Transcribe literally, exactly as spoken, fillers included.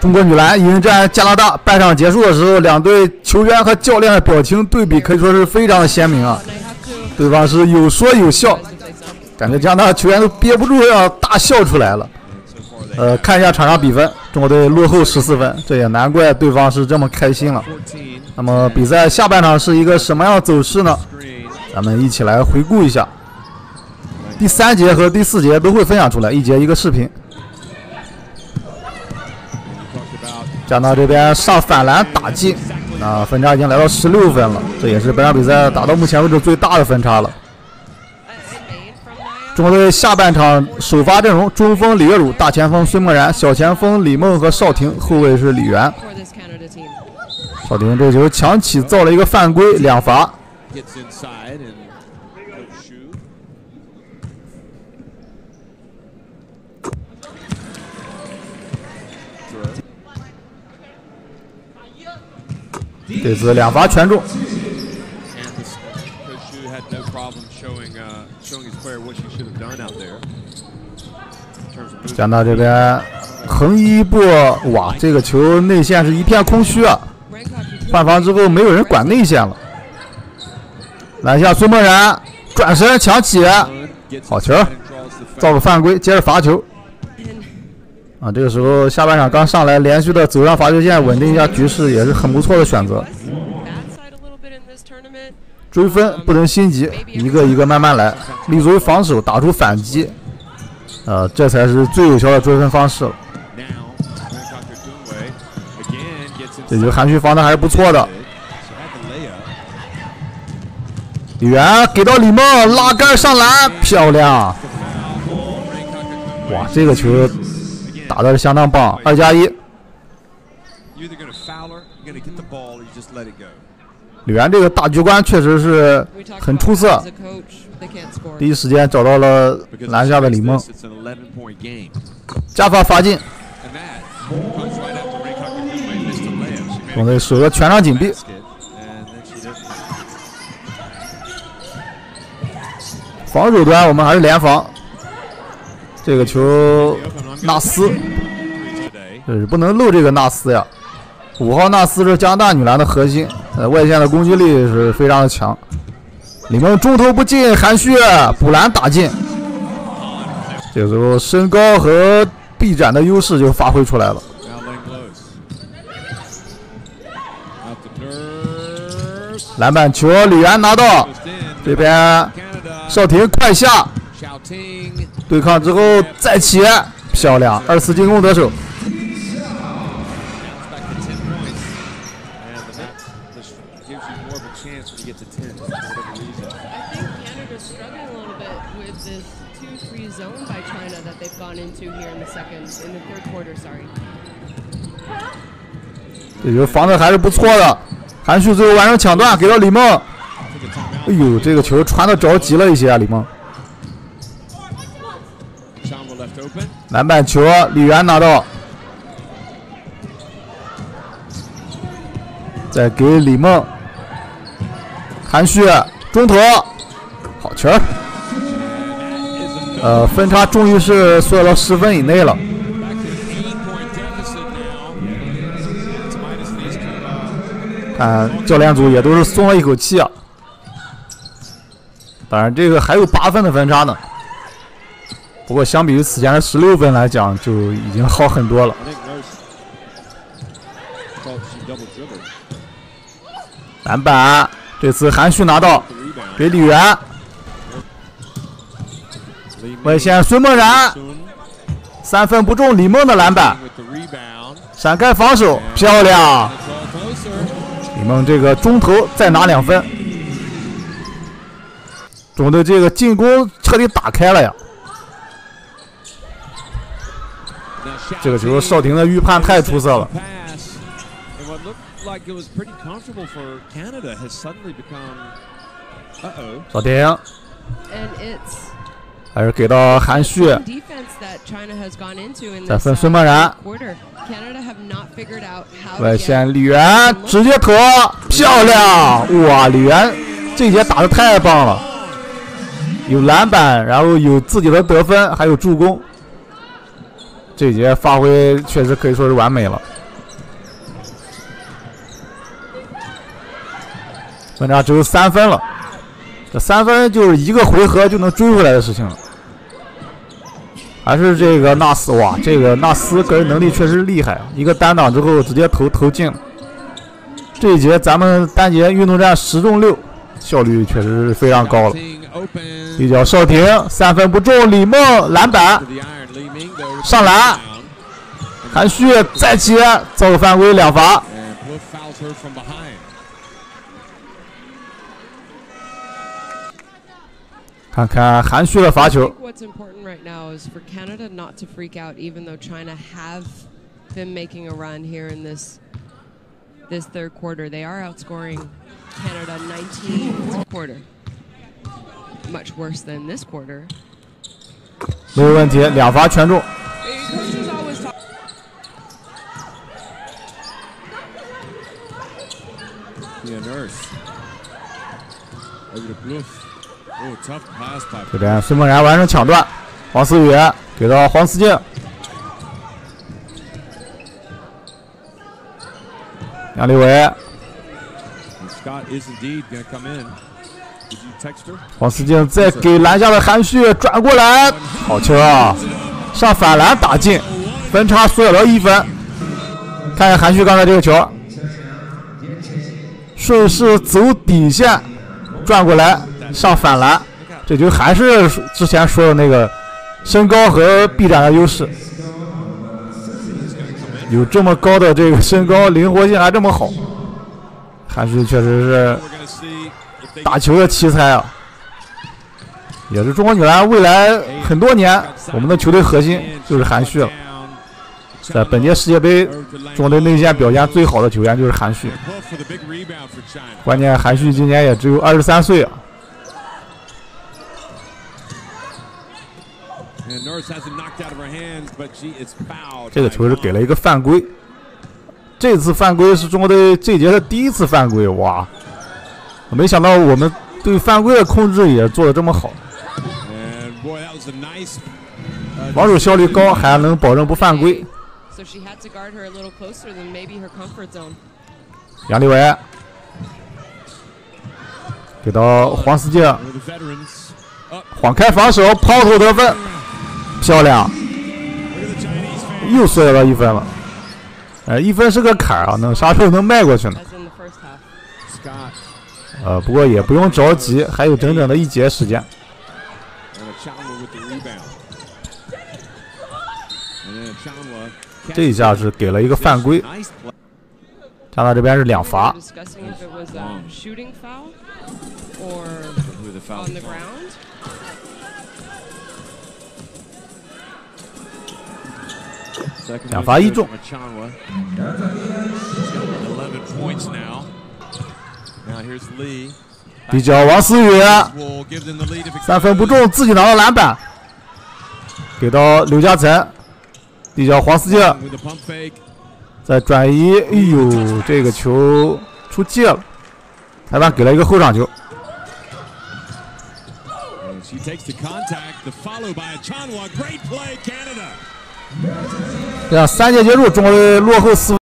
中国女篮迎战加拿大，半场结束的时候，两队球员和教练的表情对比可以说是非常的鲜明啊。对方是有说有笑，感觉加拿大球员都憋不住要大笑出来了。呃，看一下场上比分，中国队落后十四分，这也难怪对方是这么开心了。那么比赛下半场是一个什么样的走势呢？咱们一起来回顾一下。第三节和第四节都会分享出来，一节一个视频。加拿大这边上反篮打进，那分差已经来到十六分了，这也是本场比赛打到目前为止最大的分差了。中国队下半场首发阵容：中锋李月儒、大前锋孙梦然、小前锋李梦和邵婷，后卫是李源。邵婷这球强起造了一个犯规，两罚。这次两罚全中。加拿大这边横一波，哇，这个球内线是一片空虚啊！换防之后没有人管内线了。篮下孙梦然转身抢起，好球，造个犯规，接着罚球。啊，这个时候下半场刚上来，连续的走上罚球线，稳定一下局势也是很不错的选择。追分不能心急，一个一个慢慢来，立足于防守，打出反击。呃，这才是最有效的追分方式了。这球韩旭防的还是不错的。李源给到李梦，拉杆上篮，漂亮！哇，这个球打的是相当棒，二加一。李源这个大局观确实是很出色，第一时间找到了篮下的李梦，加罚罚进。中国队守着全场紧逼，防守端我们还是联防。这个球纳斯，就是不能漏这个纳斯呀。五号纳斯是加拿大女篮的核心，呃，外线的攻击力是非常的强。李梦中投不进，韩旭补篮打进。这个时候身高和臂展的优势就发挥出来了。篮板球，李源拿到，这边邵婷快下，对抗之后再起，漂亮，二次进攻得手。这球防的还是不错的，韩旭最后完成抢断，给到李梦。哎呦，这个球传的着急了一些啊，李梦。篮板球，李源拿到，再给李梦，韩旭中投，好球！呃，分差终于是缩到十分以内了。看教练组也都是松了一口气啊。当然，这个还有八分的分差呢。不过相比于此前的十六分来讲，就已经好很多了。篮板，这次韩旭拿到，给李源。外线孙梦然，三分不中，李梦的篮板，闪开防守，漂亮！李梦这个中投再拿两分，中国队这个进攻彻底打开了呀！这个球邵婷的预判太出色了。邵婷。还是给到韩旭，再分孙梦然，外线李源直接投，漂亮！哇，李源这节打得太棒了，有篮板，然后有自己的得分，还有助攻。 这一节发挥确实可以说是完美了。分差只有三分了，这三分就是一个回合就能追回来的事情了。还是这个纳斯，哇，这个纳斯个人能力确实厉害，一个单挡之后直接投投进了。这一节咱们单节运动战十中六，效率确实是非常高了。一脚哨停，三分不中，李梦篮板上篮，韩旭再接造个犯规，两罚。看看韩旭的罚球。 What's important right now is for Canada not to freak out, even though China have been making a run here in this this third quarter. They are outscoring Canada nineteen quarter, much worse than this quarter. 没有问题，两罚全中。这边孙梦然完成抢断，黄思雨给到黄思静，杨立伟，黄思静再给篮下的韩旭转过来，好球啊！上反篮打进，分差缩小到一分。看看韩旭刚才这个球，顺势走底线转过来上反篮。这就还是之前说的那个身高和臂展的优势，有这么高的这个身高，灵活性还这么好，韩旭确实是打球的奇才啊，也是中国女篮未来很多年我们的球队核心就是韩旭了。在本届世界杯中国队内线表现最好的球员就是韩旭，关键韩旭今年也只有二十三岁啊。这个球是给了一个犯规，这次犯规是中国队这节的第一次犯规，哇！没想到我们对犯规的控制也做得这么好，防守效率高，还能保证不犯规。杨立伟给到黄思静，晃开防守，抛投得分。漂亮，又缩小到一分了。哎，一分是个坎儿啊，能啥时候能迈过去呢？呃，不过也不用着急，还有整整的一节时间。这一下是给了一个犯规，加拿大这边是两罚。两罚一中，底角王思雨三分不中，自己拿到篮板，给到刘嘉岑，底角黄思静再转移，哎呦，这个球出界了，裁判给了一个后场球。这样三节结束，中国队落后四分。